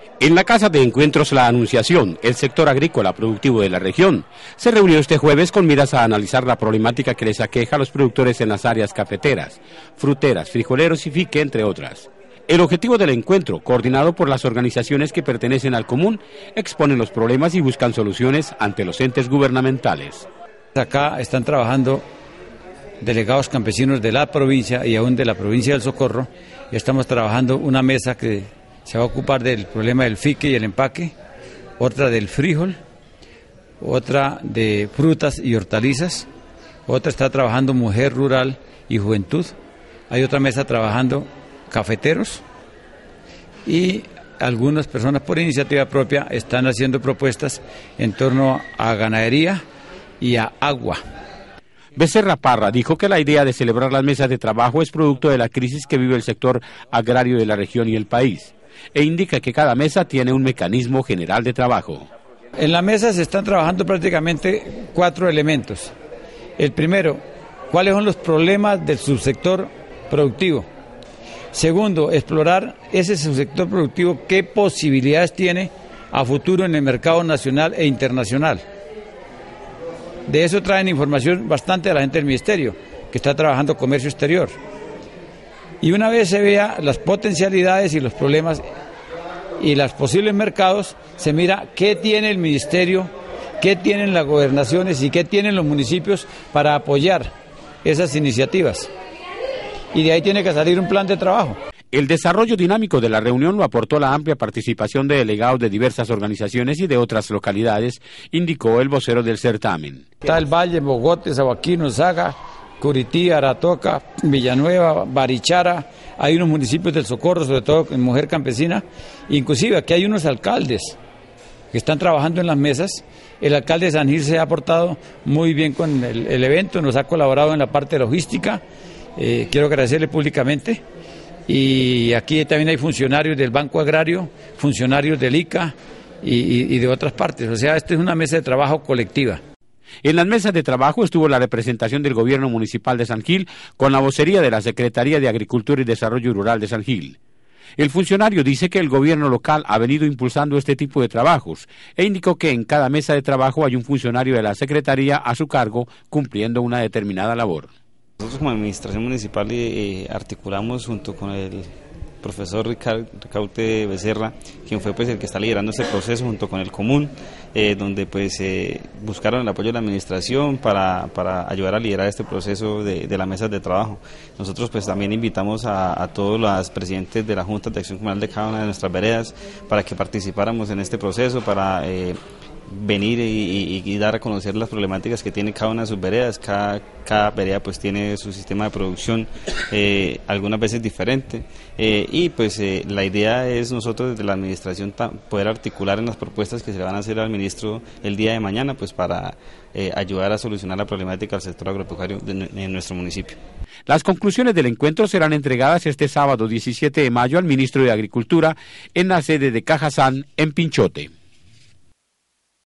En la Casa de Encuentros La Anunciación, el sector agrícola productivo de la región se reunió este jueves con miras a analizar la problemática que les aqueja a los productores en las áreas cafeteras, fruteras, frijoleros y fique, entre otras. El objetivo del encuentro, coordinado por las organizaciones que pertenecen al común, exponen los problemas y buscan soluciones ante los entes gubernamentales. Acá están trabajando delegados campesinos de la provincia y aún de la provincia del Socorro, y estamos trabajando una mesa que se va a ocupar del problema del fique y el empaque, otra del frijol, otra de frutas y hortalizas, otra está trabajando mujer rural y juventud, hay otra mesa trabajando cafeteros y algunas personas por iniciativa propia están haciendo propuestas en torno a ganadería y a agua. Becerra Parra dijo que la idea de celebrar las mesas de trabajo es producto de la crisis que vive el sector agrario de la región y el país, e indica que cada mesa tiene un mecanismo general de trabajo. En la mesa se están trabajando prácticamente 4 elementos. El primero, ¿cuáles son los problemas del subsector productivo? Segundo, explorar ese subsector productivo, qué posibilidades tiene a futuro en el mercado nacional e internacional. De eso traen información bastante a la gente del Ministerio, que está trabajando comercio exterior. Y una vez se vea las potencialidades y los problemas y los posibles mercados, se mira qué tiene el Ministerio, qué tienen las gobernaciones y qué tienen los municipios para apoyar esas iniciativas. Y de ahí tiene que salir un plan de trabajo. El desarrollo dinámico de la reunión lo aportó la amplia participación de delegados de diversas organizaciones y de otras localidades, indicó el vocero del certamen. Está el Valle, Mogotes, Sabaquino, Saga, Curití, Aratoca, Villanueva, Barichara, hay unos municipios del Socorro, sobre todo en mujer campesina, inclusive aquí hay unos alcaldes que están trabajando en las mesas. El alcalde de San Gil se ha portado muy bien con el evento, nos ha colaborado en la parte logística, quiero agradecerle públicamente. Y aquí también hay funcionarios del Banco Agrario, funcionarios del ICA y de otras partes, o sea, esta es una mesa de trabajo colectiva. En las mesas de trabajo estuvo la representación del Gobierno Municipal de San Gil con la vocería de la Secretaría de Agricultura y Desarrollo Rural de San Gil. El funcionario dice que el gobierno local ha venido impulsando este tipo de trabajos e indicó que en cada mesa de trabajo hay un funcionario de la Secretaría a su cargo cumpliendo una determinada labor. Nosotros como administración municipal articulamos junto con el profesor Ricaurte Becerra, quien fue pues el que está liderando este proceso junto con el común, donde pues buscaron el apoyo de la administración para ayudar a liderar este proceso de las mesas de trabajo. Nosotros pues también invitamos a todos los presidentes de la Junta de Acción Comunal de cada una de nuestras veredas para que participáramos en este proceso, para venir y dar a conocer las problemáticas que tiene cada una de sus veredas. Cada vereda pues tiene su sistema de producción algunas veces diferente y pues la idea es nosotros desde la administración poder articular en las propuestas que se le van a hacer al ministro el día de mañana pues para ayudar a solucionar la problemática del sector agropecuario en nuestro municipio. Las conclusiones del encuentro serán entregadas este sábado 17 de mayo al ministro de Agricultura en la sede de Cajazán en Pinchote.